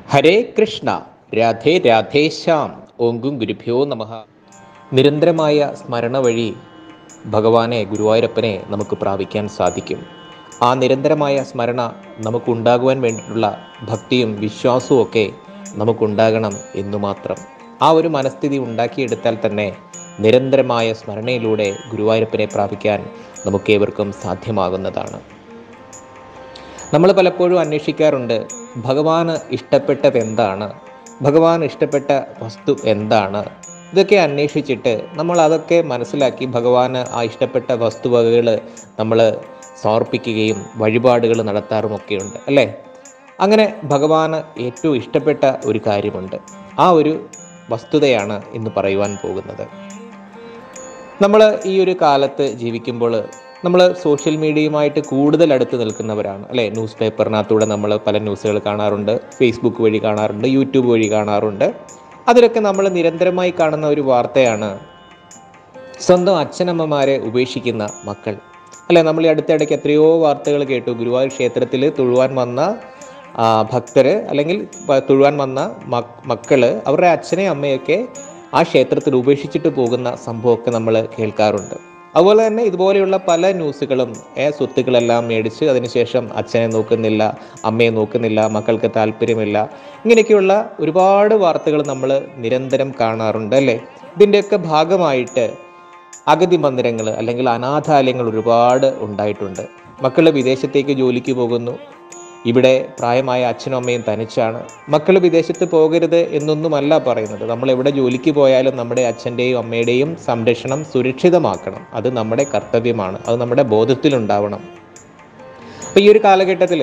ഹരേ കൃഷ്ണ. രാധേ രാധേശ്യാം. ഓങ്കും ഗുരുഭ്യോ നമഃ. നിരന്തരമായ സ്മരണ വഴി ഭഗവാനെ, ഗുരുവായൂരപ്പനെ നമുക്ക് പ്രാപിക്കാൻ സാധിക്കും. ആ നിരന്തരമായ സ്മരണ നമുക്കുണ്ടാകുവാൻ വേണ്ടിയിട്ടുള്ള ഭക്തിയും വിശ്വാസവും ഒക്കെ നമുക്കുണ്ടാകണം എന്നു മാത്രം. ആ ഒരു മനസ്ഥിതി ഉണ്ടാക്കിയെടുത്താൽ തന്നെ നിരന്തരമായ സ്മരണയിലൂടെ ഗുരുവായൂരപ്പനെ പ്രാപിക്കാൻ നമുക്കേവർക്കും സാധ്യമാകുന്നതാണ്. നമ്മൾ പലപ്പോഴും അന്വേഷിക്കാറുണ്ട്, ഭഗവാന് ഇഷ്ടപ്പെട്ടത് എന്താണ്, ഭഗവാൻ ഇഷ്ടപ്പെട്ട വസ്തു എന്താണ്. ഇതൊക്കെ അന്വേഷിച്ചിട്ട് നമ്മൾ അതൊക്കെ മനസ്സിലാക്കി ഭഗവാന് ആ ഇഷ്ടപ്പെട്ട വസ്തുവകകൾ നമ്മൾ സമർപ്പിക്കുകയും വഴിപാടുകൾ നടത്താറുമൊക്കെയുണ്ട്, അല്ലേ? അങ്ങനെ ഭഗവാന് ഏറ്റവും ഇഷ്ടപ്പെട്ട ഒരു കാര്യമുണ്ട്. ആ ഒരു വസ്തുതയാണ് ഇന്ന് പറയുവാൻ പോകുന്നത്. നമ്മൾ ഈ ഒരു കാലത്ത് ജീവിക്കുമ്പോൾ നമ്മൾ സോഷ്യൽ മീഡിയയുമായിട്ട് കൂടുതൽ അടുത്ത് നിൽക്കുന്നവരാണ്, അല്ലേ? ന്യൂസ് പേപ്പറിനകത്തൂടെ നമ്മൾ പല ന്യൂസുകൾ കാണാറുണ്ട്, ഫേസ്ബുക്ക് വഴി കാണാറുണ്ട്, യൂട്യൂബ് വഴി കാണാറുണ്ട്. അതിലൊക്കെ നമ്മൾ നിരന്തരമായി കാണുന്ന ഒരു വാർത്തയാണ് സ്വന്തം അച്ഛനമ്മമാരെ ഉപേക്ഷിക്കുന്ന മക്കൾ, അല്ലേ? നമ്മൾ ഈ അടുത്തിടയ്ക്ക് എത്രയോ വാർത്തകൾ കേട്ടു. ഗുരുവായൂർ ക്ഷേത്രത്തിൽ തൊഴുവാൻ വന്ന ഭക്തർ, അല്ലെങ്കിൽ തൊഴുവാൻ വന്ന മക്കൾ അവരുടെ അച്ഛനെയും അമ്മയൊക്കെ ആ ക്ഷേത്രത്തിൽ ഉപേക്ഷിച്ചിട്ട് പോകുന്ന സംഭവമൊക്കെ നമ്മൾ കേൾക്കാറുണ്ട്. അതുപോലെ തന്നെ ഇതുപോലെയുള്ള പല ന്യൂസുകളും സ്വത്തുക്കളെല്ലാം മേടിച്ച് അതിനുശേഷം അച്ഛനെ നോക്കുന്നില്ല, അമ്മയെ നോക്കുന്നില്ല, മക്കൾക്ക് താല്പര്യമില്ല, ഇങ്ങനെയൊക്കെയുള്ള ഒരുപാട് വാർത്തകൾ നമ്മൾ നിരന്തരം കാണാറുണ്ട്, അല്ലേ? ഇതിൻ്റെയൊക്കെ ഭാഗമായിട്ട് അഗതി മന്ദിരങ്ങൾ അല്ലെങ്കിൽ അനാഥാലയങ്ങൾ ഒരുപാട് ഉണ്ടായിട്ടുണ്ട്. മക്കൾ വിദേശത്തേക്ക് ജോലിക്ക് പോകുന്നു. ഇവിടെ പ്രായമായ അച്ഛനും അമ്മയും തനിച്ചാണ്. മക്കൾ വിദേശത്ത് പോകരുത് എന്നൊന്നുമല്ല പറയുന്നത്. നമ്മൾ എവിടെ ജോലിക്ക് പോയാലും നമ്മുടെ അച്ഛൻ്റെയും അമ്മയുടെയും സംരക്ഷണം സുരക്ഷിതമാക്കണം. അത് നമ്മുടെ കർത്തവ്യമാണ്. അത് നമ്മുടെ ബോധത്തിലുണ്ടാവണം. അപ്പോൾ ഈ ഒരു കാലഘട്ടത്തിൽ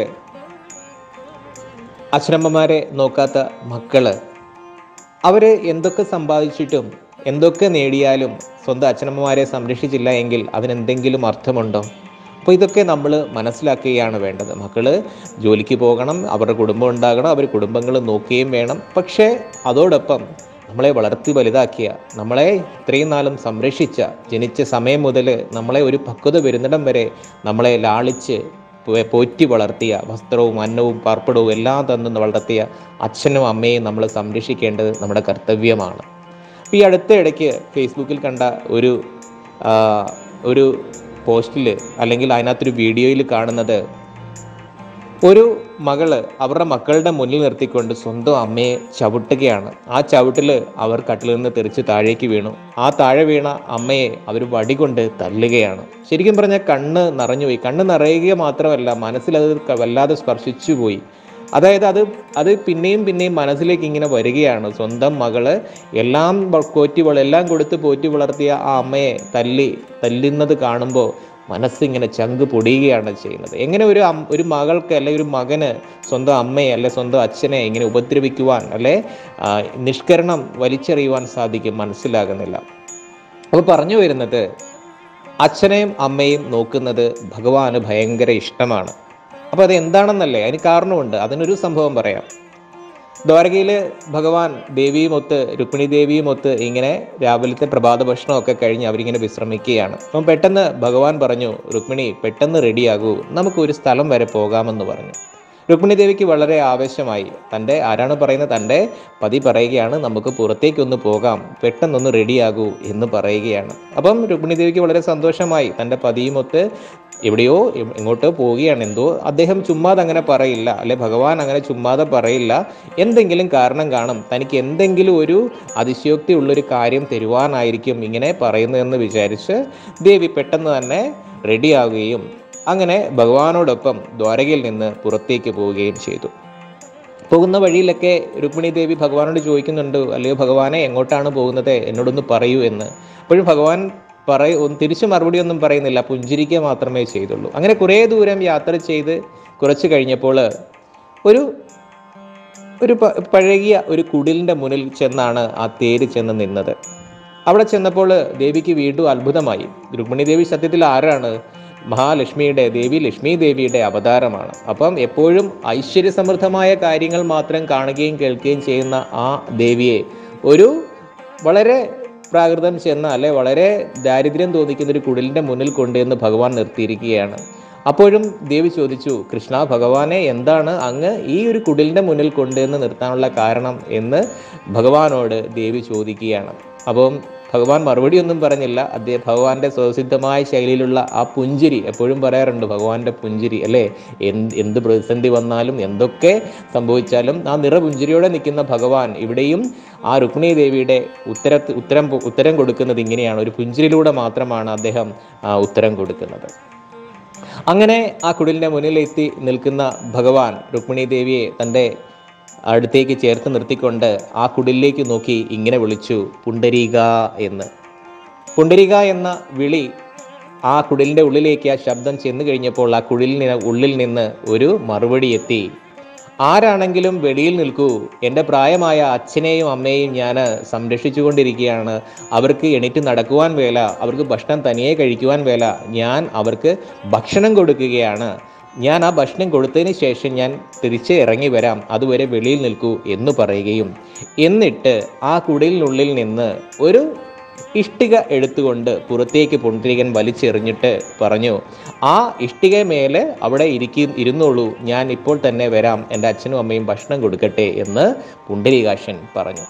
അച്ഛനമ്മമാരെ നോക്കാത്ത മക്കൾ, അവർ എന്തൊക്കെ സമ്പാദിച്ചിട്ടും എന്തൊക്കെ നേടിയാലും സ്വന്തം അച്ഛനമ്മമാരെ സംരക്ഷിച്ചില്ല എങ്കിൽ അതിനെന്തെങ്കിലും അർത്ഥമുണ്ടോ? അപ്പോൾ ഇതൊക്കെ നമ്മൾ മനസ്സിലാക്കുകയാണ് വേണ്ടത്. മക്കൾ ജോലിക്ക് പോകണം, അവരുടെ കുടുംബം ഉണ്ടാകണം, അവർ കുടുംബങ്ങൾ നോക്കുകയും വേണം. പക്ഷേ അതോടൊപ്പം നമ്മളെ വളർത്തി വലുതാക്കിയ, നമ്മളെ ഇത്രയും നാളും സംരക്ഷിച്ച, ജനിച്ച സമയം മുതൽ നമ്മളെ ഒരു പക്വത വരുന്നിടം വരെ നമ്മളെ ലാളിച്ച് പോറ്റി വളർത്തിയ, വസ്ത്രവും അന്നവും പാർപ്പിടവും എല്ലാം തന്നു വളർത്തിയ അച്ഛനും അമ്മയും നമ്മൾ സംരക്ഷിക്കേണ്ടത് നമ്മുടെ കർത്തവ്യമാണ്. ഈ അടുത്ത ഇടയ്ക്ക് ഫേസ്ബുക്കിൽ കണ്ട ഒരു പോസ്റ്റിൽ, അല്ലെങ്കിൽ അതിനകത്തൊരു വീഡിയോയിൽ കാണുന്നത്, ഒരു മകള് അവരുടെ മക്കളുടെ മുന്നിൽ നിർത്തിക്കൊണ്ട് സ്വന്തം അമ്മയെ ചവിട്ടുകയാണ്. ആ ചവിട്ടിൽ അവർ കട്ടിൽ നിന്ന് തെറിച്ച് താഴേക്ക് വീണു. ആ താഴെ വീണ അമ്മയെ അവർ വടി കൊണ്ട് തല്ലുകയാണ്. ശരിക്കും പറഞ്ഞാൽ കണ്ണ് നിറഞ്ഞുപോയി. കണ്ണ് നിറയുക മാത്രമല്ല, മനസ്സിലത് വല്ലാതെ സ്പർശിച്ചു പോയി. അതായത് അത് പിന്നെയും മനസ്സിലേക്ക് ഇങ്ങനെ വരികയാണ്. സ്വന്തം മകള് എല്ലാം എല്ലാം കൊടുത്ത് പോറ്റി വളർത്തിയ ആ അമ്മയെ തല്ലുന്നത് കാണുമ്പോൾ മനസ്സിങ്ങനെ ചങ്ക് പൊടിയുകയാണ് ചെയ്യുന്നത്. എങ്ങനെ ഒരു മകൾക്ക് അല്ലെങ്കിൽ ഒരു മകന് സ്വന്തം അമ്മയെ അല്ലെ സ്വന്തം അച്ഛനെ ഇങ്ങനെ ഉപദ്രവിക്കുവാൻ, അല്ലെ നിഷ്കരണം വലിച്ചെറിയുവാൻ സാധിക്കും? മനസ്സിലാകുന്നില്ല. അപ്പോൾ പറഞ്ഞു വരുന്നത്, അച്ഛനെയും അമ്മയും നോക്കുന്നത് ഭഗവാന് ഭയങ്കര ഇഷ്ടമാണ്. അപ്പോൾ അത് എന്താണെന്നല്ലേ? അതിന് കാരണമുണ്ട്. അതിനൊരു സംഭവം പറയാം. ദ്വാരകയിൽ ഭഗവാൻ ദേവിയുമൊത്ത്, രുക്മിണി ദേവിയുമൊത്ത് ഇങ്ങനെ രാവിലത്തെ പ്രഭാത ഭക്ഷണമൊക്കെ കഴിഞ്ഞ് അവരിങ്ങനെ വിശ്രമിക്കുകയാണ്. അപ്പം പെട്ടെന്ന് ഭഗവാൻ പറഞ്ഞു, രുക്മിണി പെട്ടെന്ന് റെഡിയാകൂ, നമുക്കൊരു സ്ഥലം വരെ പോകാമെന്ന് പറഞ്ഞു. രുക്മിണി ദേവിക്ക് വളരെ ആവേശമായി. ആരാണ് പറയുന്നത്? തൻ്റെ പതി പറയുകയാണ്, നമുക്ക് പുറത്തേക്കൊന്ന് പോകാം, പെട്ടെന്നൊന്ന് റെഡിയാകൂ എന്ന് പറയുകയാണ്. അപ്പം രുക്മിണി ദേവിക്ക് വളരെ സന്തോഷമായി. തൻ്റെ പതിയുമൊത്ത് എവിടെയോ എങ്ങോട്ടോ പോവുകയാണ്. എന്തോ അദ്ദേഹം ചുമ്മാതെ അങ്ങനെ പറയില്ല, അല്ലെ ഭഗവാൻ അങ്ങനെ ചുമ്മാതെ പറയില്ല. എന്തെങ്കിലും കാരണം കാണും. തനിക്ക് എന്തെങ്കിലും ഒരു അതിശയോക്തി ഉള്ളൊരു കാര്യം തരുവാനായിരിക്കും ഇങ്ങനെ പറയുന്നതെന്ന് വിചാരിച്ച് ദേവി പെട്ടെന്ന് തന്നെ റെഡിയാവുകയും അങ്ങനെ ഭഗവാനോടൊപ്പം ദ്വാരകയിൽ നിന്ന് പുറത്തേക്ക് പോവുകയും ചെയ്തു. പോകുന്ന വഴിയിലൊക്കെ രുക്മിണി ദേവി ഭഗവാനോട് ചോദിക്കുന്നുണ്ട്, അല്ലയോ ഭഗവാനെ, എങ്ങോട്ടാണ് പോകുന്നത്, എന്നോടൊന്ന് പറയൂ എന്ന്. അപ്പോഴും ഭഗവാൻ തിരിച്ചു മറുപടി ഒന്നും പറയുന്നില്ല, പുഞ്ചിരിക്കുക മാത്രമേ ചെയ്തുള്ളൂ. അങ്ങനെ കുറേ ദൂരം യാത്ര ചെയ്ത് കുറച്ച് കഴിഞ്ഞപ്പോൾ ഒരു പഴകിയ ഒരു കുടിലിൻ്റെ മുന്നിൽ ചെന്നാണ് ആ തേര് ചെന്ന് നിന്നത്. അവിടെ ചെന്നപ്പോൾ ദേവിക്ക് വീണ്ടും അത്ഭുതമായി. രുക്മിണി ദേവി സത്യത്തിൽ ആരാണ്? മഹാലക്ഷ്മിയുടെ ദേവി, ലക്ഷ്മി ദേവിയുടെ അവതാരമാണ്. അപ്പം എപ്പോഴും ഐശ്വര്യസമൃദ്ധമായ കാര്യങ്ങൾ മാത്രം കാണുകയും കേൾക്കുകയും ചെയ്യുന്ന ആ ദേവിയെ ഒരു വളരെ പ്രാകൃതം ചെന്ന, അല്ലെ വളരെ ദാരിദ്ര്യം തോന്നിക്കുന്ന ഒരു കുടിലിൻ്റെ മുന്നിൽ കൊണ്ടുവന്ന് ഭഗവാൻ നിർത്തിയിരിക്കുകയാണ്. അപ്പോഴും ദേവി ചോദിച്ചു, കൃഷ്ണ ഭഗവാനെ, എന്താണ് അങ്ങ് ഈ ഒരു കുടിലിൻ്റെ മുന്നിൽ കൊണ്ടുവന്ന് നിർത്താനുള്ള കാരണം എന്ന് ഭഗവാനോട് ദേവി ചോദിക്കുകയാണ്. അപ്പം ഭഗവാൻ മറുപടി ഒന്നും പറഞ്ഞില്ല. ഭഗവാന്റെ സ്വസിദ്ധമായ ശൈലിയിലുള്ള ആ പുഞ്ചിരി, എപ്പോഴും പറയാറുണ്ട് ഭഗവാന്റെ പുഞ്ചിരി അല്ലേ, എന്ത് പ്രതിസന്ധി വന്നാലും എന്തൊക്കെ സംഭവിച്ചാലും ആ നിറപുഞ്ചിരിയോടെ നിൽക്കുന്ന ഭഗവാൻ ഇവിടെയും ആ രുക്മിണി ദേവിയുടെ ഉത്തരം കൊടുക്കുന്നത് ഇങ്ങനെയാണ്. ഒരു പുഞ്ചിരിയിലൂടെ മാത്രമാണ് അദ്ദേഹം ഉത്തരം കൊടുക്കുന്നത്. അങ്ങനെ ആ കുടിലിൻ്റെ മുന്നിലെത്തി നിൽക്കുന്ന ഭഗവാൻ രുക്മിണി ദേവിയെ തൻ്റെ അടുത്തേക്ക് ചേർത്ത് നിർത്തിക്കൊണ്ട് ആ കുടിലേക്ക് നോക്കി ഇങ്ങനെ വിളിച്ചു, പുണ്ടരീക എന്ന്. പുണ്ടരീക എന്ന വിളി ആ കുടിലിൻ്റെ ഉള്ളിലേക്ക് ആ ശബ്ദം ചെന്ന് കഴിഞ്ഞപ്പോൾ ആ ഉള്ളിൽ നിന്ന് ഒരു മറുപടി എത്തി. ആരാണെങ്കിലും വെളിയിൽ നിൽക്കൂ, എൻ്റെ പ്രായമായ അച്ഛനെയും അമ്മയെയും ഞാൻ സംരക്ഷിച്ചു കൊണ്ടിരിക്കുകയാണ്. അവർക്ക് എണീറ്റ് നടക്കുവാൻ വേല, അവർക്ക് ഭക്ഷണം തനിയെ കഴിക്കുവാൻ വേല, ഞാൻ അവർക്ക് ഭക്ഷണം കൊടുക്കുകയാണ്. ഞാൻ ആ ഭക്ഷണം കൊടുത്തതിന് ശേഷം ഞാൻ തിരിച്ച് ഇറങ്ങി വരാം, അതുവരെ വെളിയിൽ നിൽക്കൂ എന്ന് പറയുകയും എന്നിട്ട് ആ കുടിലിനുള്ളിൽ നിന്ന് ഒരു ഇഷ്ടിക എടുത്തുകൊണ്ട് പുറത്തേക്ക് പുണ്ടരീകൻ വലിച്ചെറിഞ്ഞിട്ട് പറഞ്ഞു, ആ ഇഷ്ടിക മേലെ അവിടെ ഇരുന്നോളൂ, ഞാൻ ഇപ്പോൾ തന്നെ വരാം, എൻ്റെ അച്ഛനും അമ്മയും ഭക്ഷണം കൊടുക്കട്ടെ എന്ന് പുണ്ടരീകാക്ഷൻ പറഞ്ഞു.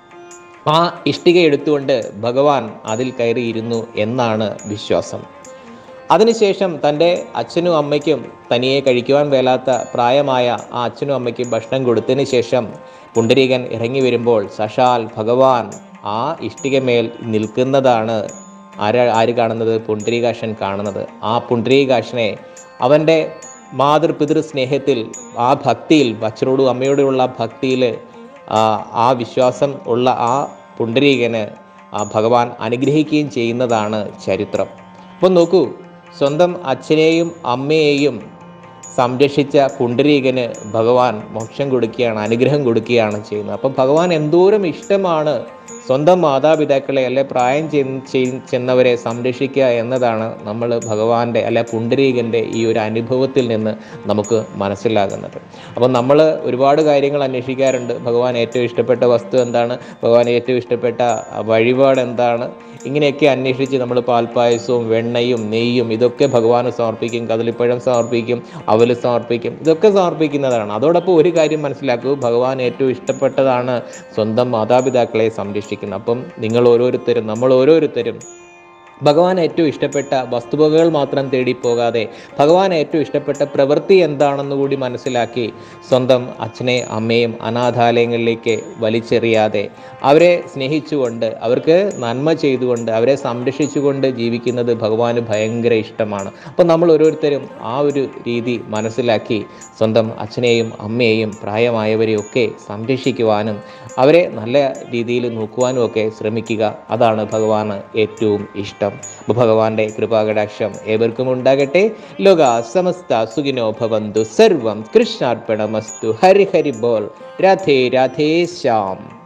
ആ ഇഷ്ടിക എടുത്തുകൊണ്ട് ഭഗവാൻ അതിൽ കയറിയിരുന്നു എന്നാണ് വിശ്വാസം. അതിനുശേഷം തൻ്റെ അച്ഛനും അമ്മയ്ക്കും തനിയെ കഴിക്കുവാൻ വേലാത്ത പ്രായമായ ആ അച്ഛനും അമ്മയ്ക്കും ഭക്ഷണം കൊടുത്തതിന് ശേഷം പുണ്ടരീകൻ ഇറങ്ങി വരുമ്പോൾ സാക്ഷാൽ ഭഗവാൻ ആ ഇഷ്ടികമേൽ നിൽക്കുന്നതാണ് ആര് കാണുന്നത്? പുണ്ടരീകാക്ഷൻ കാണുന്നത്. ആ പുണ്ടരീകാക്ഷനെ അവൻ്റെ മാതൃപിതൃ സ്നേഹത്തിൽ, ആ ഭക്തിയിൽ, അച്ഛനോടും അമ്മയോടുമുള്ള ഭക്തിയിൽ, ആ വിശ്വാസം ഉള്ള ആ പുണ്ടരീകന് ആ ഭഗവാൻ അനുഗ്രഹിക്കുകയും ചെയ്യുന്നതാണ് ചരിത്രം. അപ്പം നോക്കൂ, സ്വന്തം അച്ഛനെയും അമ്മയെയും സംരക്ഷിച്ച പുണ്ടരീകന് ഭഗവാൻ മോക്ഷം കൊടുക്കുകയാണ്, അനുഗ്രഹം കൊടുക്കുകയാണ് ചെയ്യുന്നത്. അപ്പം ഭഗവാൻ എന്തോരം ഇഷ്ടമാണ് സ്വന്തം മാതാപിതാക്കളെ അല്ലെ പ്രായം ചെന്നവരെ സംരക്ഷിക്കുക എന്നതാണ് നമ്മൾ ഭഗവാന്റെ അല്ലെ പുണ്ടരീകൻ്റെ ഈ ഒരു അനുഭവത്തിൽ നിന്ന് നമുക്ക് മനസ്സിലാകുന്നത്. അപ്പം നമ്മൾ ഒരുപാട് കാര്യങ്ങൾ അന്വേഷിക്കാറുണ്ട്. ഭഗവാൻ ഏറ്റവും ഇഷ്ടപ്പെട്ട വസ്തു എന്താണ്, ഭഗവാൻ ഏറ്റവും ഇഷ്ടപ്പെട്ട വഴിപാട് എന്താണ്, ഇങ്ങനെയൊക്കെ അന്വേഷിച്ച് നമ്മൾ പാൽപ്പായസവും വെണ്ണയും നെയ്യും ഇതൊക്കെ ഭഗവാന് സമർപ്പിക്കും, കദളിപ്പഴം സമർപ്പിക്കും, അവല് സമർപ്പിക്കും, ഇതൊക്കെ സമർപ്പിക്കുന്നതാണ്. അതോടൊപ്പം ഒരു കാര്യം മനസ്സിലാക്കൂ, ഭഗവാൻ ഏറ്റവും ഇഷ്ടപ്പെട്ടതാണ് സ്വന്തം മാതാപിതാക്കളെ സംരക്ഷിക്കുന്നത്. അപ്പം നമ്മൾ ഓരോരുത്തരും ഭഗവാൻ ഏറ്റവും ഇഷ്ടപ്പെട്ട വസ്തുവകകൾ മാത്രം തേടിപ്പോകാതെ ഭഗവാൻ ഏറ്റവും ഇഷ്ടപ്പെട്ട പ്രവൃത്തി എന്താണെന്ന് കൂടി മനസ്സിലാക്കി സ്വന്തം അച്ഛനെ അമ്മയും അനാഥാലയങ്ങളിലേക്ക് വലിച്ചെറിയാതെ അവരെ സ്നേഹിച്ചുകൊണ്ട് അവർക്ക് നന്മ ചെയ്തുകൊണ്ട് അവരെ സംരക്ഷിച്ചുകൊണ്ട് ജീവിക്കുന്നത് ഭഗവാന് ഭയങ്കര ഇഷ്ടമാണ്. അപ്പം നമ്മൾ ഓരോരുത്തരും ആ ഒരു രീതി മനസ്സിലാക്കി സ്വന്തം അച്ഛനെയും അമ്മയെയും പ്രായമായവരെയൊക്കെ സംരക്ഷിക്കുവാനും അവരെ നല്ല രീതിയിൽ നോക്കുവാനും ഒക്കെ ശ്രമിക്കുക. അതാണ് ഭഗവാന് ഏറ്റവും ഇഷ്ടം. ഭഗവാന്റെ കൃപാകടാക്ഷം ഏവർക്കും ഉണ്ടാകട്ടെ. ലോക സമസ്ത സുഖിനോ ഭവന്തു. സർവം കൃഷ്ണാർപ്പണമസ്തു. ഹരി ഹരി ബോൾ. രാധേ രാധേ ശ്യാം.